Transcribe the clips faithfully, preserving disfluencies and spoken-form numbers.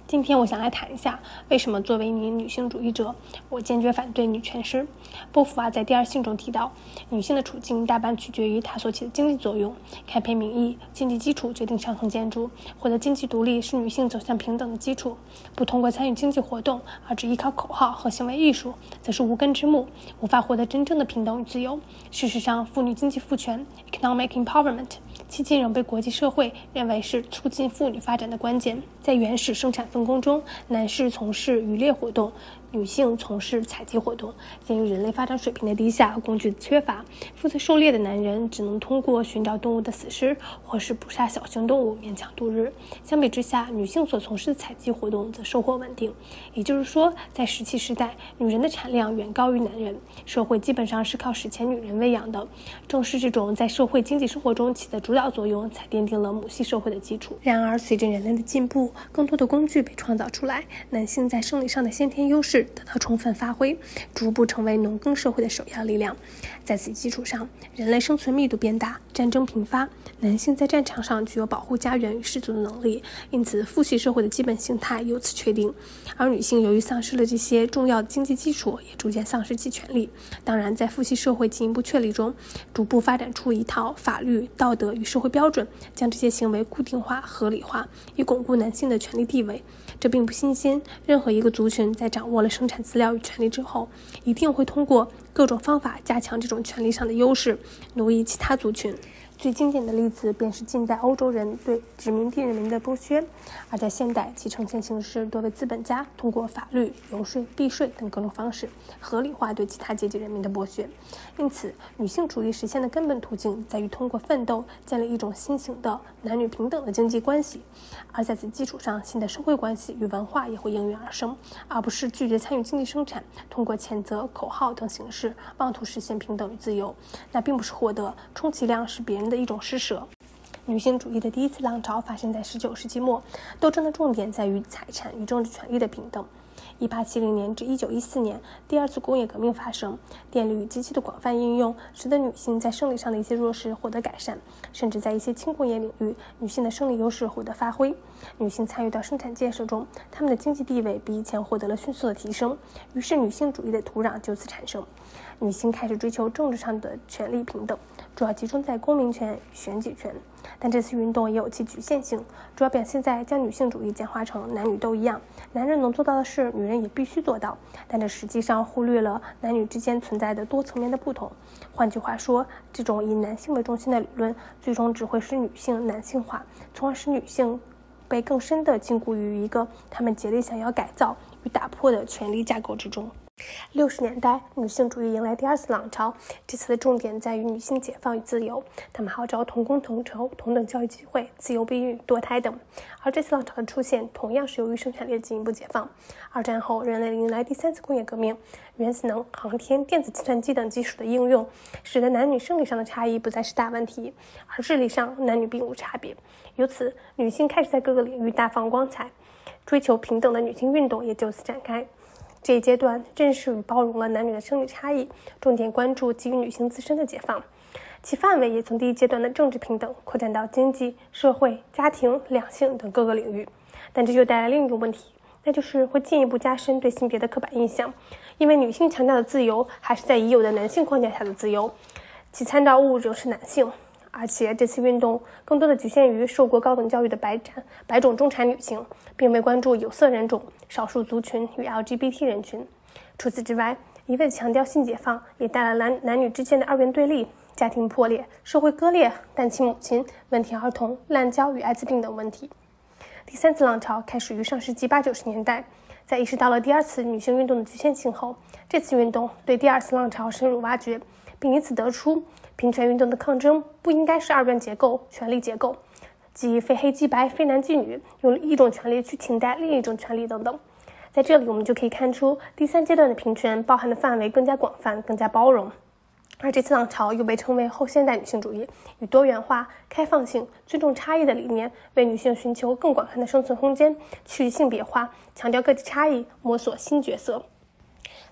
今天我想来谈一下，为什么作为一名女性主义者，我坚决反对女权师。波伏娃在第二性中提到，女性的处境大半取决于她所起的经济作用。开篇明义，经济基础决定上层建筑，获得经济独立是女性走向平等的基础。不通过参与经济活动，而只依靠口号和行为艺术，则是无根之木，无法获得真正的平等与自由。事实上，妇女经济赋权 （economic empowerment） 迄今仍被国际社会认为是促进妇女发展的关键。在原始生产分工中，男士从事渔猎活动，女性从事采集活动。鉴于人类发展水平的低下，工具的缺乏，负责狩猎的男人只能通过寻找动物的死尸或是捕杀小型动物勉强度日。相比之下，女性所从事的采集活动则收获稳定。也就是说，在石器时代，女人的产量远高于男人，社会基本上是靠史前女人喂养的。正是这种在社会经济生活中起的主导作用，才奠定了母系社会的基础。然而，随着人类的进步，更多的工具被创造出来，男性在生理上的先天优势得到充分发挥，逐步成为农耕社会的首要力量。在此基础上，人类生存密度变大，战争频发，男性在战场上具有保护家园与氏族的能力，因此父系社会的基本形态由此确定。而女性由于丧失了这些重要的经济基础，也逐渐丧失其权利。当然，在父系社会进一步确立中，逐步发展出一套法律、道德与社会标准，将这些行为固定化、合理化，以巩固男性的权利地位。这并不新鲜，任何一个族群在掌握了生产资料与权利之后，一定会通过各种方法加强这种权利上的优势，奴役其他族群。最经典的例子便是近代欧洲人对殖民地人民的剥削，而在现代其呈现形式多为资本家通过法律、游说、避税等各种方式合理化对其他阶级人民的剥削。因此，女性主义实现的根本途径在于通过奋斗建立一种新型的男女平等的经济关系，而在此基础上，新的社会关系与文化也会应运而生，而不是拒绝参与经济生产，通过谴责、口号等形式妄图实现平等与自由。那并不是获得，充其量是别人的一种施舍。女性主义的第一次浪潮发生在十九世纪末，斗争的重点在于财产与政治权利的平等。一八七零年至一九一四年，第二次工业革命发生，电力与机器的广泛应用使得女性在生理上的一些弱势获得改善，甚至在一些轻工业领域，女性的生理优势获得发挥。女性参与到生产建设中，她们的经济地位比以前获得了迅速的提升，于是女性主义的土壤就此产生。女性开始追求政治上的权利平等，主要集中在公民权与选举权。但这次运动也有其局限性，主要表现在将女性主义简化成男女都一样，男人能做到的事，女人也必须做到，但这实际上忽略了男女之间存在的多层面的不同。换句话说，这种以男性为中心的理论，最终只会使女性男性化，从而使女性被更深地禁锢于一个他们竭力想要改造与打破的权力架构之中。六十年代，女性主义迎来第二次浪潮，这次的重点在于女性解放与自由，她们号召同工同酬、同等教育机会、自由避孕、堕胎等。而这次浪潮的出现，同样是由于生产力的进一步解放。二战后，人类迎来第三次工业革命，原子能、航天、电子计算机等技术的应用，使得男女生理上的差异不再是大问题，而智力上男女并无差别。由此，女性开始在各个领域大放光彩，追求平等的女性运动也就此展开。这一阶段正视与包容了男女的生理差异，重点关注基于女性自身的解放，其范围也从第一阶段的政治平等扩展到经济、社会、家庭、两性等各个领域。但这就带来另一个问题，那就是会进一步加深对性别的刻板印象，因为女性强调的自由还是在已有的男性框架下的自由，其参照物仍是男性。而且这次运动更多的局限于受过高等教育的白产白种中产女性，并未关注有色人种、少数族群与 L G B T 人群。除此之外，一味强调性解放也带来男男女之间的二元对立、家庭破裂、社会割裂、单亲母亲、问题儿童、滥交与艾滋病等问题。第三次浪潮开始于上世纪八九十年代，在意识到了第二次女性运动的局限性后，这次运动对第二次浪潮深入挖掘，并以此得出平权运动的抗争不应该是二元结构、权力结构，即非黑即白、非男即女，用一种权利去替代另一种权利等等。在这里我们就可以看出，第三阶段的平权包含的范围更加广泛、更加包容。而这次浪潮又被称为后现代女性主义，以多元化、开放性、尊重差异的理念，为女性寻求更广泛的生存空间，去性别化，强调个体差异，摸索新角色。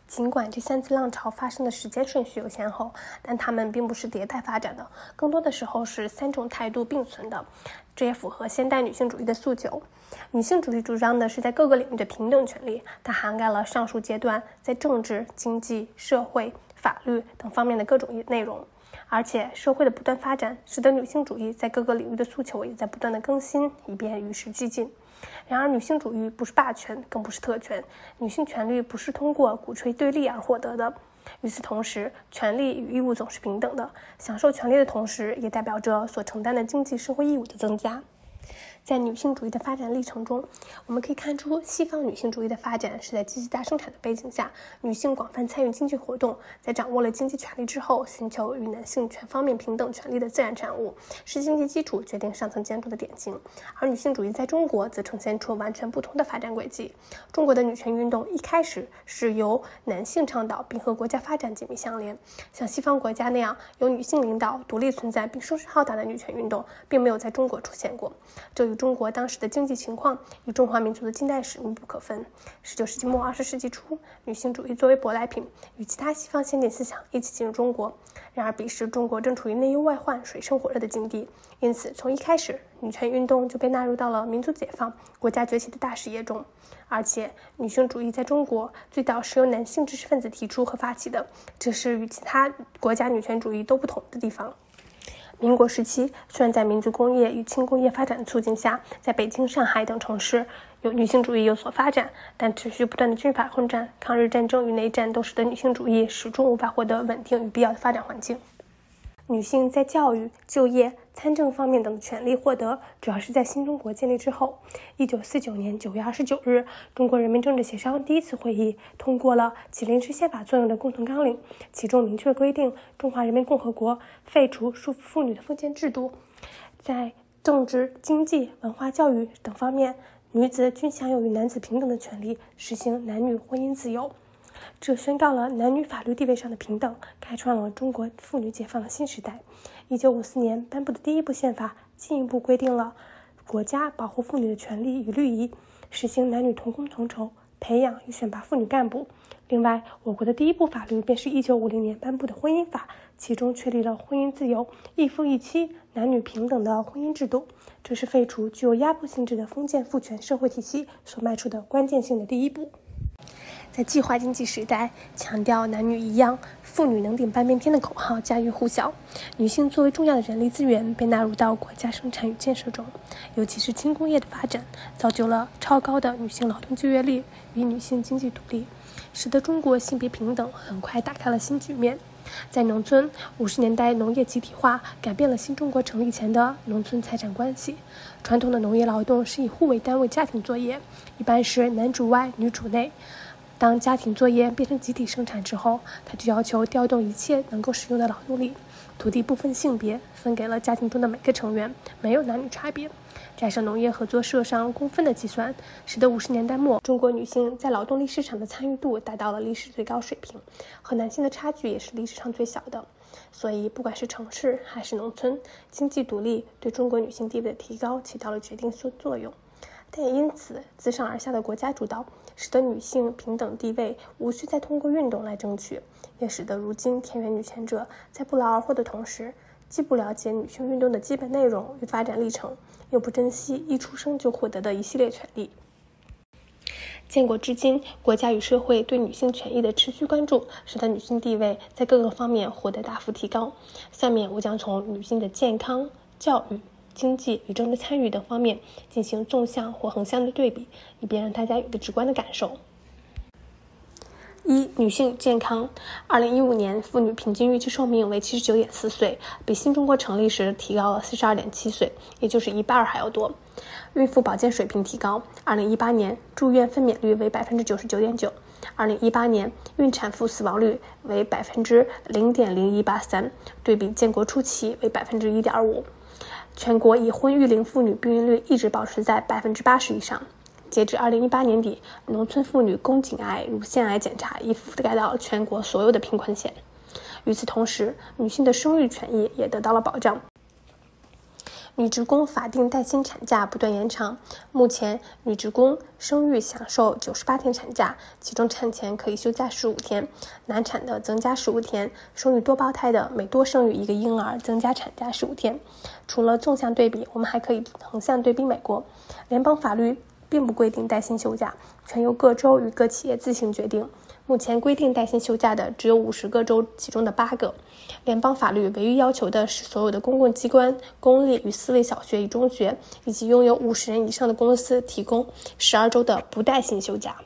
尽管这三次浪潮发生的时间顺序有先后，但它们并不是迭代发展的，更多的时候是三种态度并存的。这也符合现代女性主义的诉求。女性主义主张的是在各个领域的平等权利，它涵盖了上述阶段在政治、经济、社会、法律等方面的各种内容。而且社会的不断发展使得女性主义在各个领域的诉求也在不断的更新，以便与时俱进。然而女性主义不是霸权，更不是特权，女性权利不是通过鼓吹对立而获得的。与此同时，权利与义务总是平等的，享受权利的同时也代表着所承担的经济社会义务的增加。在女性主义的发展历程中，我们可以看出西方女性主义的发展是在积极大生产的背景下，女性广泛参与经济活动，在掌握了经济权利之后，寻求与男性全方面平等权利的自然产物，是经济基础决定上层建筑的典型。而女性主义在中国则呈现出完全不同的发展轨迹。中国的女权运动一开始是由男性倡导，并和国家发展紧密相连。像西方国家那样由女性领导、独立存在并声势浩大的女权运动，并没有在中国出现过。这与中国当时的经济情况与中华民族的近代史密不可分。十九世纪末二十世纪初，女性主义作为舶来品与其他西方先进思想一起进入中国。然而彼时中国正处于内忧外患、水深火热的境地，因此从一开始女权运动就被纳入到了民族解放、国家崛起的大事业中。而且女性主义在中国最早是由男性知识分子提出和发起的，这是与其他国家女权主义都不同的地方。民国时期，虽然在民族工业与轻工业发展的促进下，在北京、上海等城市有女性主义有所发展，但持续不断的军阀混战、抗日战争与内战都使得女性主义始终无法获得稳定与必要的发展环境。女性在教育、就业、参政方面等权利获得，主要是在新中国建立之后。一九四九年九月二十九日，中国人民政治协商第一次会议通过了起临时宪法作用的共同纲领，其中明确规定中华人民共和国废除束缚妇女的封建制度，在政治、经济、文化、教育等方面，女子均享有与男子平等的权利，实行男女婚姻自由。这宣告了男女法律地位上的平等，开创了中国妇女解放的新时代。一九五四年颁布的第一部宪法进一步规定了国家保护妇女的权利与利益，实行男女同工同酬，培养与选拔妇女干部。另外，我国的第一部法律便是一九五零年颁布的婚姻法，其中确立了婚姻自由、一夫一妻、男女平等的婚姻制度。这是废除具有压迫性质的封建父权社会体系所迈出的关键性的第一步。在计划经济时代，强调男女一样、妇女能顶半边天的口号家喻户晓。女性作为重要的人力资源被纳入到国家生产与建设中，尤其是轻工业的发展，造就了超高的女性劳动就业率与女性经济独立，使得中国性别平等很快打开了新局面。在农村，五十年代农业集体化改变了新中国成立前的农村财产关系。传统的农业劳动是以户为单位家庭作业，一般是男主外女主内。当家庭作业变成集体生产之后，他就要求调动一切能够使用的劳动力，土地不分性别，分给了家庭中的每个成员，没有男女差别。加上农业合作社上工分的计算，使得五十年代末中国女性在劳动力市场的参与度达到了历史最高水平，和男性的差距也是历史上最小的。所以不管是城市还是农村，经济独立对中国女性地位的提高起到了决定性作用。但也因此，自上而下的国家主导使得女性平等地位无需再通过运动来争取，也使得如今田园女权者在不劳而获的同时，既不了解女性运动的基本内容与发展历程，又不珍惜一出生就获得的一系列权利。建国至今，国家与社会对女性权益的持续关注，使得女性地位在各个方面获得大幅提高。下面我将从女性的健康、教育、经济与政治参与等方面进行纵向或横向的对比，以便让大家有个直观的感受。一、女性健康。二零一五年，妇女平均预期寿命为七十九点四岁，比新中国成立时提高了四十二点七岁，也就是一半还要多。孕妇保健水平提高。二零一八年，住院分娩率为百分之九十九点九。二零一八年，孕产妇死亡率为百分之零点零一八三，对比建国初期为百分之一点五。全国已婚育龄妇女避孕率一直保持在百分之八十以上。截至二零一八年底，农村妇女宫颈癌、乳腺癌检查已覆盖到全国所有的贫困县。与此同时，女性的生育权益也得到了保障。 女职工法定带薪产假不断延长，目前女职工生育享受九十八天产假，其中产前可以休假十五天，难产的增加十五天，生育多胞胎的每多生育一个婴儿增加产假十五天。除了纵向对比，我们还可以横向对比美国。联邦法律并不规定带薪休假，全由各州与各企业自行决定。目前规定带薪休假的只有五十个州，其中的八个。联邦法律唯一要求的是所有的公共机关、公立与私立小学与中学，以及拥有五十人以上的公司提供十二周的不带薪休假。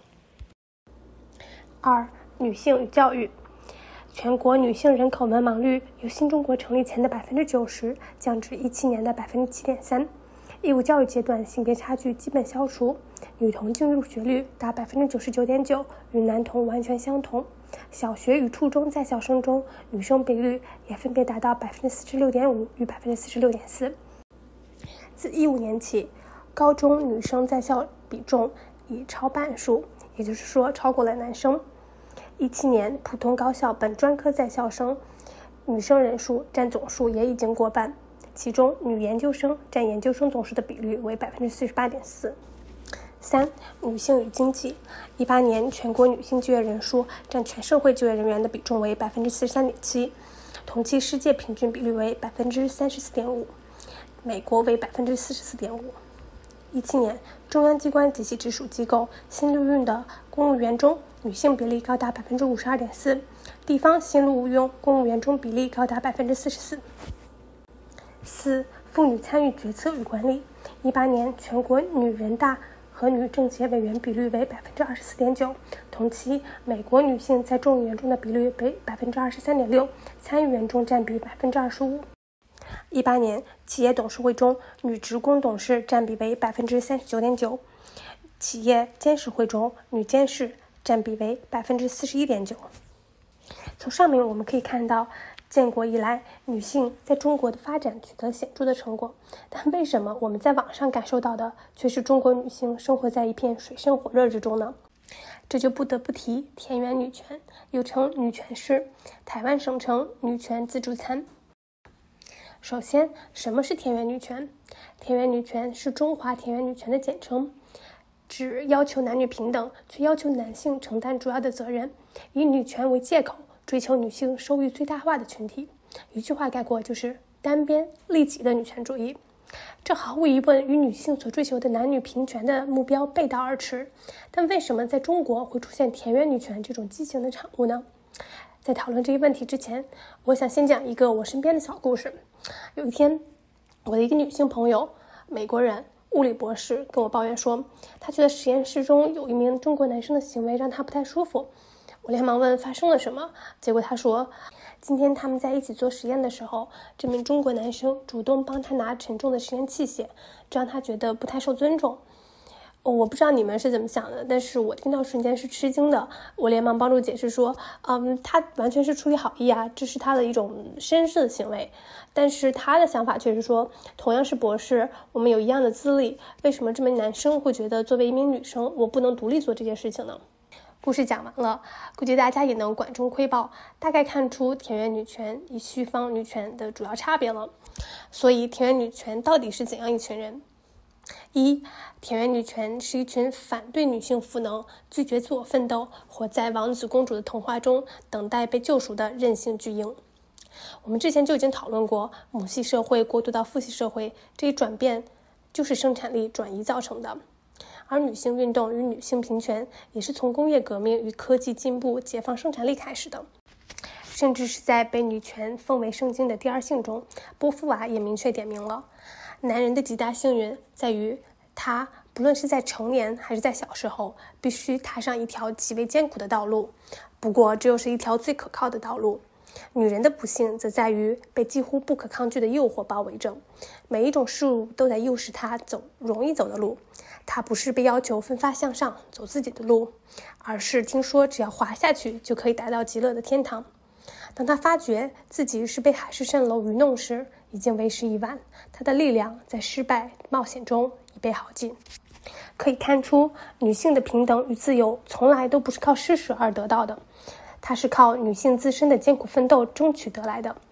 二、女性与教育。全国女性人口文盲率由新中国成立前的百分之九十降至一七年的百分之七点三。义务教育阶段性别差距基本消除，女童净入学率达百分之九十九点九，与男童完全相同。小学与初中在校生中，女生比率也分别达到百分之四十六点五与百分之四十六点四。自一五年起，高中女生在校比重已超半数，也就是说超过了男生。一七年，普通高校本专科在校生女生人数占总数也已经过半。其中，女研究生占研究生总数的比率为百分之四十八点四。三、女性与经济。一八年全国女性就业人数占全社会就业人员的比重为百分之四十三点七，同期世界平均比率为百分之三十四点五，美国为百分之四十四点五。一七年，中央机关及其直属机构新录用的公务员中，女性比例高达百分之五十二点四，地方新录用公务员中比例高达百分之四十四。四、妇女参与决策与管理。一八年全国女人大和女政协委员比率为百分之二十四点九，同期美国女性在众议员中的比率为百分之二十三点六，参议员中占比百分之二十五。一八年企业董事会中女职工董事占比为百分之三十九点九，企业监事会中女监事占比为百分之四十一点九。从上面我们可以看到，建国以来，女性在中国的发展取得显著的成果，但为什么我们在网上感受到的却是中国女性生活在一片水深火热之中呢？这就不得不提田园女权，又称女权师，台湾省称女权自助餐。首先，什么是田园女权？田园女权是中华田园女权的简称，指要求男女平等，却要求男性承担主要的责任，以女权为借口追求女性收益最大化的群体。一句话概括，就是单边利己的女权主义。这毫无疑问与女性所追求的男女平权的目标背道而驰。但为什么在中国会出现田园女权这种畸形的产物呢？在讨论这一问题之前，我想先讲一个我身边的小故事。有一天，我的一个女性朋友，美国人，物理博士，跟我抱怨说，她觉得实验室中有一名中国男生的行为让她不太舒服。我连忙问发生了什么，结果她说，今天他们在一起做实验的时候，这名中国男生主动帮她拿沉重的实验器械，这让她觉得不太受尊重。哦，我不知道你们是怎么想的，但是我听到瞬间是吃惊的。我连忙帮助解释说，嗯，他完全是出于好意啊，这是他的一种绅士的行为。但是他的想法却是说，同样是博士，我们有一样的资历，为什么这名男生会觉得作为一名女生，我不能独立做这件事情呢？故事讲完了，估计大家也能管中窥豹，大概看出田园女权与西方女权的主要差别了。所以田园女权到底是怎样一群人？一、田园女权是一群反对女性赋能、拒绝自我奋斗、活在王子公主的童话中等待被救赎的任性巨婴。我们之前就已经讨论过，母系社会过渡到父系社会这一转变就是生产力转移造成的，而女性运动与女性平权也是从工业革命与科技进步解放生产力开始的。甚至是在被女权奉为圣经的第二性中，波伏娃也明确点明了，男人的极大幸运在于他不论是在成年还是在小时候，必须踏上一条极为艰苦的道路，不过这又是一条最可靠的道路。女人的不幸则在于被几乎不可抗拒的诱惑包围着，每一种事物都在诱使她走容易走的路。她不是被要求奋发向上走自己的路，而是听说只要滑下去就可以达到极乐的天堂。当她发觉自己是被海市蜃楼愚弄时，已经为时已晚，她的力量在失败冒险中已被耗尽。可以看出，女性的平等与自由从来都不是靠施舍而得到的，它是靠女性自身的艰苦奋斗争取得来的。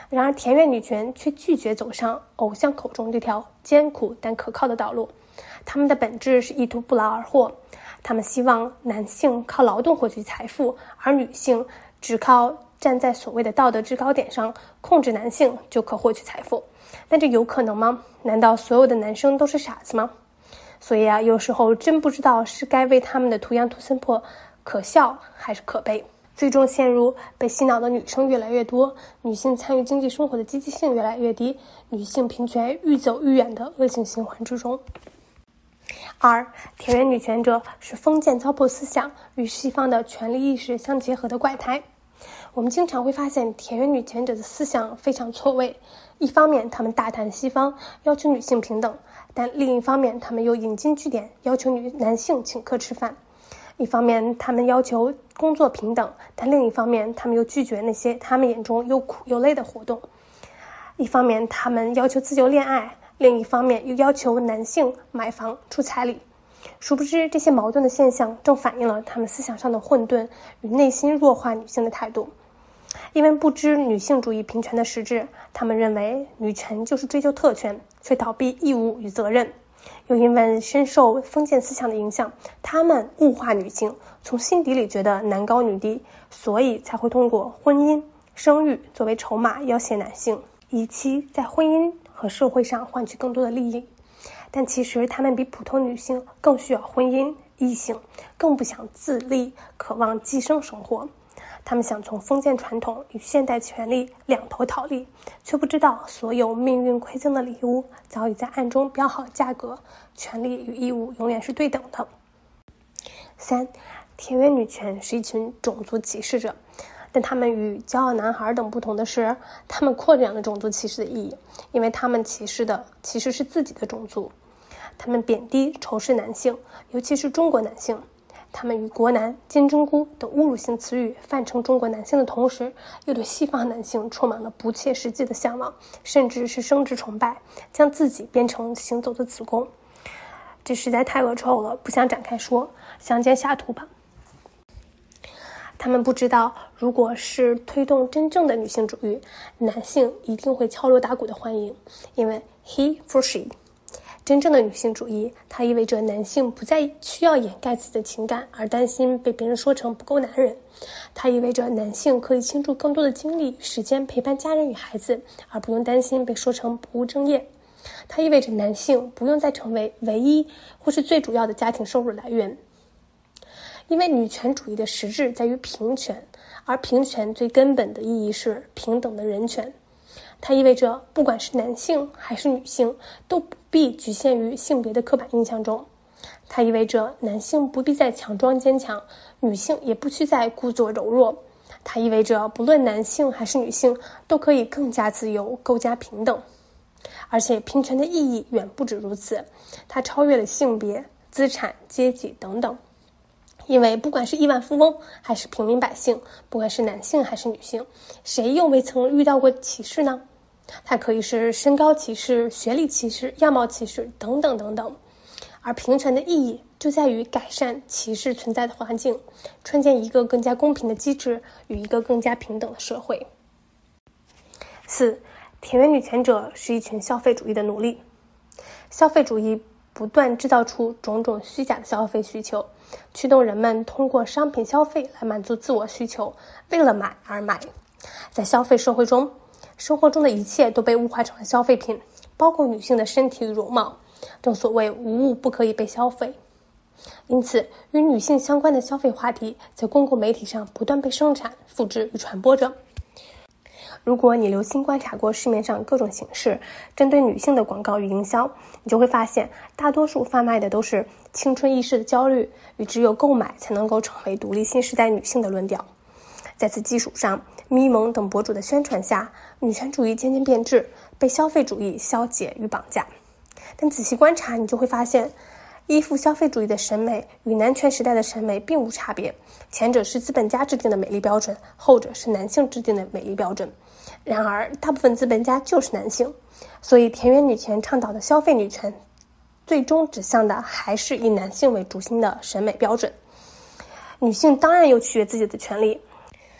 然而田园女权却拒绝走上偶像口中这条艰苦但可靠的道路，他们的本质是意图不劳而获，他们希望男性靠劳动获取财富，而女性只靠站在所谓的道德制高点上控制男性就可获取财富。但这有可能吗？难道所有的男生都是傻子吗？所以啊，有时候真不知道是该为他们的图样图森破可笑还是可悲。最终陷入被洗脑的女生越来越多，女性参与经济生活的积极性越来越低，女性平权愈走愈远的恶性循环之中。二，田园女权者是封建糟粕思想与西方的权利意识相结合的怪胎。我们经常会发现田园女权者的思想非常错位，一方面他们大谈西方，要求女性平等，但另一方面他们又引经据典，要求女男性请客吃饭。一方面他们要求工作平等，但另一方面他们又拒绝那些他们眼中又苦又累的活动。一方面他们要求自由恋爱，另一方面又要求男性买房出彩礼。殊不知这些矛盾的现象正反映了他们思想上的混沌与内心弱化女性的态度。因为不知女性主义平权的实质，他们认为女权就是追求特权，却逃避义务与责任。又因为深受封建思想的影响，他们物化女性，从心底里觉得男高女低，所以才会通过婚姻、生育作为筹码要挟男性，以期在婚姻和社会上换取更多的利益。但其实他们比普通女性更需要婚姻、异性，更不想自立，渴望寄生生活。他们想从封建传统与现代权利两头讨利，却不知道所有命运馈赠的礼物早已在暗中标好价格，权利与义务永远是对等的。三，田园女权是一群种族歧视者，但他们与骄傲男孩等不同的是，他们扩展了种族歧视的意义，因为他们歧视的其实是自己的种族。他们贬低仇视男性，尤其是中国男性。他们与国男、金针菇等侮辱性词语泛称中国男性的同时，又对西方男性充满了不切实际的向往，甚至是生殖崇拜，将自己变成行走的子宫。这实在太恶臭了，不想展开说，详见下图吧。他们不知道，如果是推动真正的女性主义，男性一定会敲锣打鼓的欢迎，因为 he for she。真正的女性主义，它意味着男性不再需要掩盖自己的情感而担心被别人说成不够男人，它意味着男性可以倾注更多的精力与时间陪伴家人与孩子，而不用担心被说成不务正业。它意味着男性不用再成为唯一或是最主要的家庭收入来源。因为女权主义的实质在于平权，而平权最根本的意义是平等的人权。它意味着不管是男性还是女性，都不必局限于性别的刻板印象中。它意味着男性不必再强装坚强，女性也不需再故作柔弱。它意味着不论男性还是女性都可以更加自由，更加平等。而且平权的意义远不止如此，它超越了性别、资产、阶级等等。因为不管是亿万富翁还是平民百姓，不管是男性还是女性，谁又未曾遇到过歧视呢？它可以是身高歧视、学历歧视、样貌歧视等等等等。而平权的意义就在于改善歧视存在的环境，创建一个更加公平的机制与一个更加平等的社会。四，田园女权者是一群消费主义的奴隶。消费主义不断制造出种种虚假的消费需求，驱动人们通过商品消费来满足自我需求，为了买而买。在消费社会中，生活中的一切都被物化成了消费品，包括女性的身体与容貌。正所谓无物不可以被消费。因此，与女性相关的消费话题在公共媒体上不断被生产、复制与传播着。如果你留心观察过市面上各种形式针对女性的广告与营销，你就会发现大多数贩卖的都是青春易逝的焦虑与只有购买才能够成为独立新时代女性的论调。在此基础上，咪蒙等博主的宣传下，女权主义渐渐变质，被消费主义消解与绑架。但仔细观察，你就会发现依附消费主义的审美与男权时代的审美并无差别，前者是资本家制定的美丽标准，后者是男性制定的美丽标准。然而大部分资本家就是男性，所以田园女权倡导的消费女权最终指向的还是以男性为主心的审美标准。女性当然有取悦自己的权利，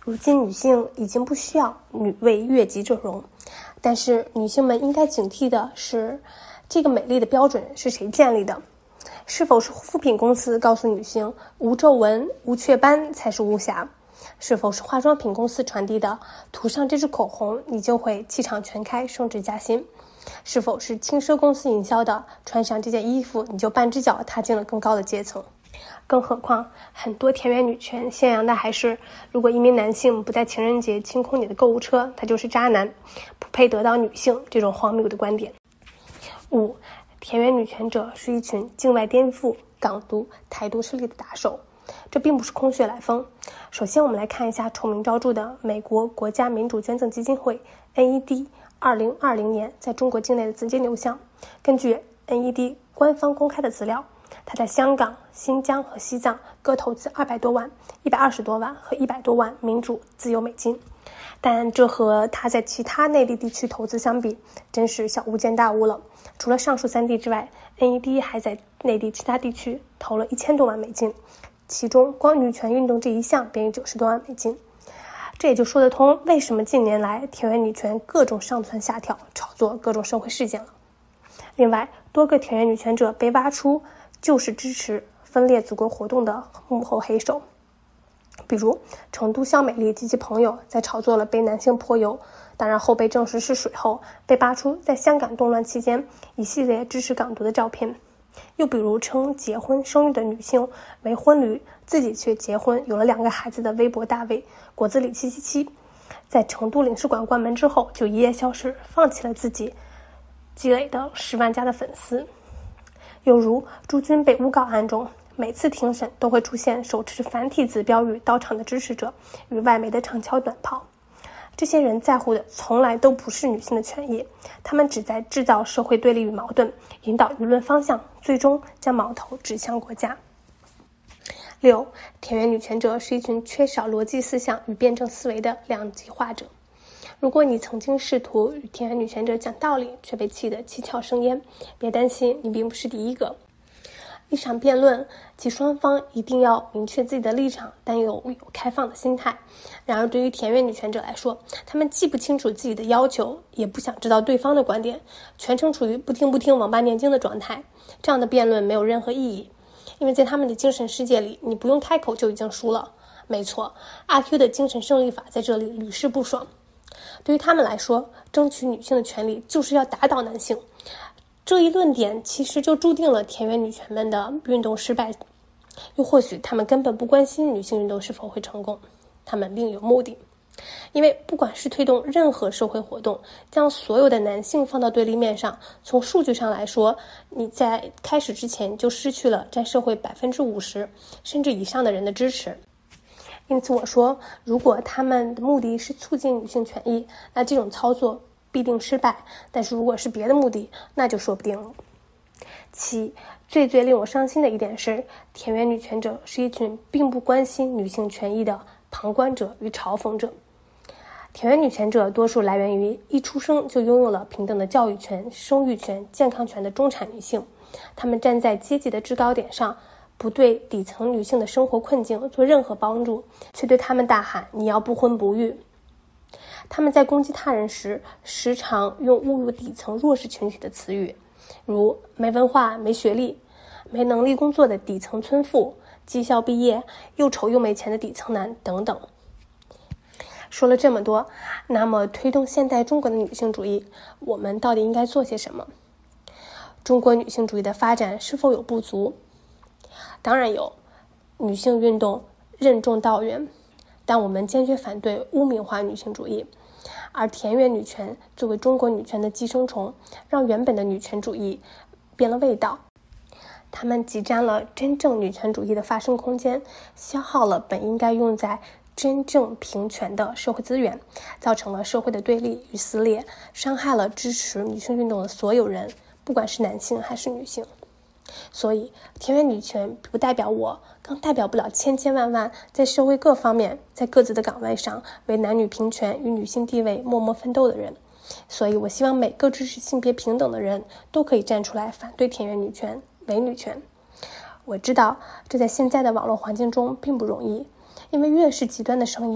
如今女性已经不需要女为悦己者容，但是女性们应该警惕的是，这个美丽的标准是谁建立的？是否是护肤品公司告诉女性无皱纹、无雀斑才是无瑕？是否是化妆品公司传递的涂上这支口红你就会气场全开、升职加薪？是否是轻奢公司营销的穿上这件衣服你就半只脚踏进了更高的阶层？更何况很多田园女权宣扬的还是，如果一名男性不在情人节清空你的购物车，他就是渣男，不配得到女性，这种荒谬的观点。五，田园女权者是一群境外颠覆、港独、台独势力的打手，这并不是空穴来风。首先我们来看一下臭名昭著的美国国家民主捐赠基金会 N E D 二零二零年在中国境内的资金流向。根据 N E D 官方公开的资料，他在香港、新疆和西藏各投资二百多万、一百二十多万和一百多万民主自由美金，但这和他在其他内地地区投资相比，真是小巫见大巫了。除了上述三地之外 ，N E D 还在内地其他地区投了一千多万美金，其中光女权运动这一项便有九十多万美金。这也就说得通，为什么近年来田园女权各种上蹿下跳，炒作各种社会事件了。另外，多个田园女权者被挖出就是支持分裂祖国活动的幕后黑手，比如成都肖美丽及其朋友在炒作了被男性泼油，当然后被证实是水后，被扒出在香港动乱期间一系列支持港独的照片。又比如称结婚生育的女性为婚驴，自己却结婚有了两个孩子的微博大 V 果子狸七七七，在成都领事馆关门之后就一夜消失，放弃了自己积累的十万加的粉丝。又如朱军被诬告案中，每次庭审都会出现手持繁体字标语到场的支持者与外媒的长枪短炮。这些人在乎的从来都不是女性的权益，他们只在制造社会对立与矛盾，引导舆论方向，最终将矛头指向国家。六，田园女权者是一群缺少逻辑思想与辩证思维的两极化者。如果你曾经试图与田园女权者讲道理，却被气得七窍生烟，别担心，你并不是第一个。一场辩论，其双方一定要明确自己的立场，但又有开放的心态。然而对于田园女权者来说，他们既不清楚自己的要求，也不想知道对方的观点，全程处于不听不听王八念经的状态。这样的辩论没有任何意义，因为在他们的精神世界里，你不用开口就已经输了。没错，阿 Q 的精神胜利法在这里屡试不爽。对于他们来说，争取女性的权利就是要打倒男性。这一论点其实就注定了田园女权们的运动失败，又或许他们根本不关心女性运动是否会成功，他们另有目的。因为不管是推动任何社会活动，将所有的男性放到对立面上，从数据上来说，你在开始之前就失去了占社会百分之五十甚至以上的人的支持。因此我说，如果他们的目的是促进女性权益，那这种操作必定失败，但是如果是别的目的，那就说不定了。七，最最令我伤心的一点是，田园女权者是一群并不关心女性权益的旁观者与嘲讽者。田园女权者多数来源于一出生就拥有了平等的教育权、生育权、健康权的中产女性，她们站在阶级的制高点上，不对底层女性的生活困境做任何帮助，却对她们大喊你要不婚不育。他们在攻击他人时，时常用侮辱底层弱势群体的词语，如没文化、没学历、没能力工作的底层村妇、技校毕业、又丑又没钱的底层男等等。说了这么多，那么推动现代中国的女性主义，我们到底应该做些什么？中国女性主义的发展是否有不足？当然有，女性运动任重道远，但我们坚决反对污名化女性主义。而田园女权作为中国女权的寄生虫，让原本的女权主义变了味道。他们挤占了真正女权主义的发生空间，消耗了本应该用在真正平权的社会资源，造成了社会的对立与撕裂，伤害了支持女性运动的所有人，不管是男性还是女性。所以田园女权不代表我，更代表不了千千万万在社会各方面，在各自的岗位上为男女平权与女性地位默默奋斗的人。所以我希望每个支持性别平等的人都可以站出来反对田园女权、伪女权。我知道这在现在的网络环境中并不容易，因为越是极端的声音，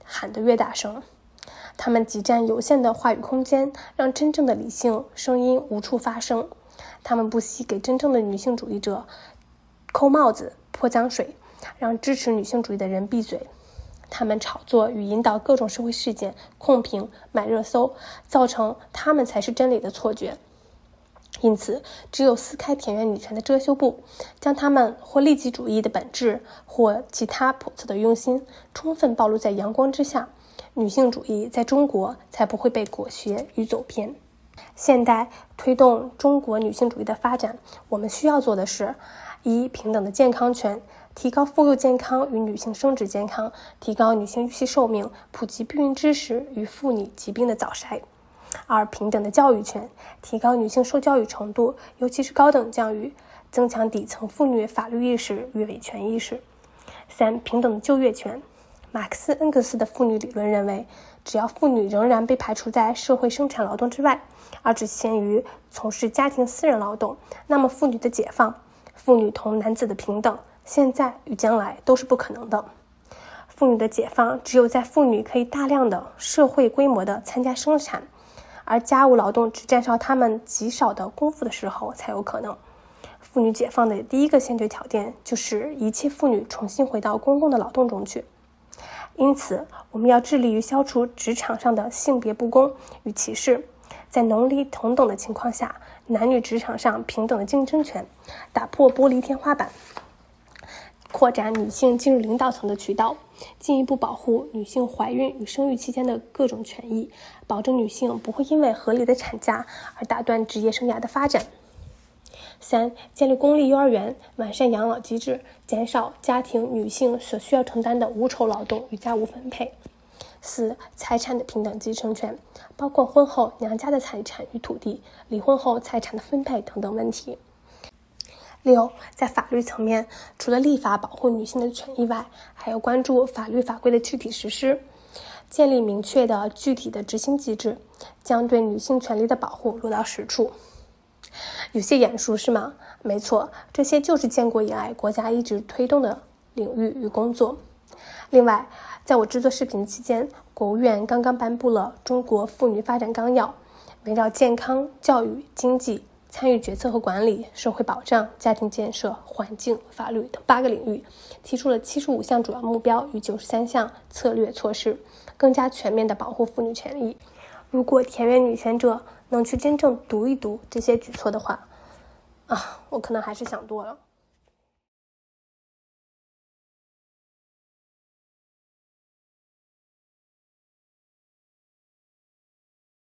喊得越大声。他们挤占有限的话语空间，让真正的理性声音无处发声。他们不惜给真正的女性主义者扣帽子、泼脏水，让支持女性主义的人闭嘴。他们炒作与引导各种社会事件，控评、买热搜，造成他们才是真理的错觉。因此，只有撕开田园女权的遮羞布，将他们或利己主义的本质，或其他叵测的用心，充分暴露在阳光之下，女性主义在中国才不会被裹挟与走偏。现代推动中国女性主义的发展，我们需要做的是：一、平等的健康权，提高妇幼健康与女性生殖健康，提高女性预期寿命，普及避孕知识与妇女疾病的早筛；二、平等的教育权，提高女性受教育程度，尤其是高等教育，增强底层妇女法律意识与维权意识；三、平等的就业权。马克思恩格斯的妇女理论认为，只要妇女仍然被排除在社会生产劳动之外，而只限于从事家庭私人劳动，那么妇女的解放，妇女同男子的平等，现在与将来都是不可能的。妇女的解放只有在妇女可以大量的社会规模的参加生产，而家务劳动只占上她们极少的功夫的时候才有可能。妇女解放的第一个先决条件就是一切妇女重新回到公共的劳动中去。因此，我们要致力于消除职场上的性别不公与歧视，在能力同等的情况下，男女职场上平等的竞争权，打破玻璃天花板，扩展女性进入领导层的渠道，进一步保护女性怀孕与生育期间的各种权益，保证女性不会因为合理的产假而打断职业生涯的发展。三、建立公立幼儿园，完善养老机制，减少家庭女性所需要承担的无酬劳动与家务分配。四、财产的平等继承权，包括婚后娘家的财产与土地，离婚后财产的分配等等问题。六、在法律层面，除了立法保护女性的权益外，还要关注法律法规的具体实施，建立明确的具体的执行机制，将对女性权利的保护落到实处。有些眼熟是吗？没错，这些就是建国以来国家一直推动的领域与工作。另外，在我制作视频期间，国务院刚刚颁布了《中国妇女发展纲要》，围绕健康、教育、经济、参与决策和管理、社会保障、家庭建设、环境、法律等八个领域，提出了七十五项主要目标与九十三项策略措施，更加全面地保护妇女权益。如果田园女权者能去真正读一读这些举措的话，啊，我可能还是想多了。